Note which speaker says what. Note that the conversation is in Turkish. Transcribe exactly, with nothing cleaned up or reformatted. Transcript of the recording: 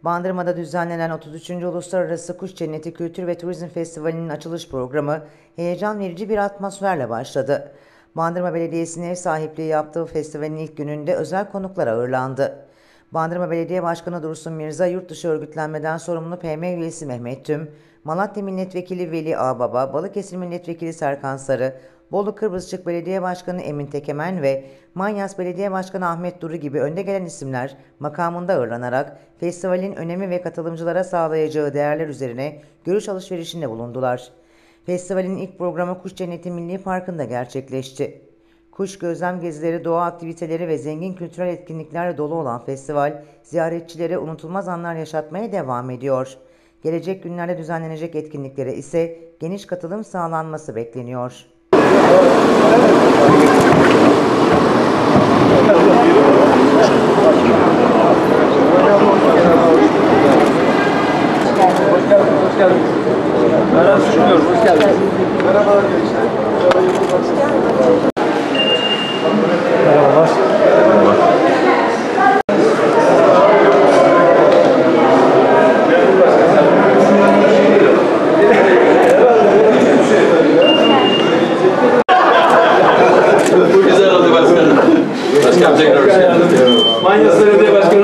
Speaker 1: Bandırma'da düzenlenen otuz üçüncü Uluslararası Kuş Cenneti Kültür ve Turizm Festivali'nin açılış programı heyecan verici bir atmosferle başladı. Bandırma Belediyesi'nin ev sahipliği yaptığı festivalin ilk gününde özel konuklar ağırlandı. Bandırma Belediye Başkanı Dursun Mirza, yurtdışı örgütlenmeden sorumlu P M üyesi Mehmet Tüm, Malatya Milletvekili Veli Ağbaba, Balıkesir Milletvekili Serkan Sarı, Bolu Kıbrısçık Belediye Başkanı Emin Tekemen ve Manyas Belediye Başkanı Ahmet Duru gibi önde gelen isimler makamında ağırlanarak festivalin önemi ve katılımcılara sağlayacağı değerler üzerine görüş alışverişinde bulundular. Festivalin ilk programı Kuş Cenneti Milli Parkı'nda gerçekleşti. Kuş gözlem gezileri, doğa aktiviteleri ve zengin kültürel etkinliklerle dolu olan festival, ziyaretçilere unutulmaz anlar yaşatmaya devam ediyor. Gelecek günlerde düzenlenecek etkinliklere ise geniş katılım sağlanması bekleniyor.
Speaker 2: Hoş geldiniz, hoş geldiniz. Merhaba, sunuyorum, hoş geldiniz. Merhabalar gençler. Merhabalar.
Speaker 3: Bu güzel oldu başkanım. Başkanım tekrar hoş geldiniz.
Speaker 2: Manyas Belediye Başkanı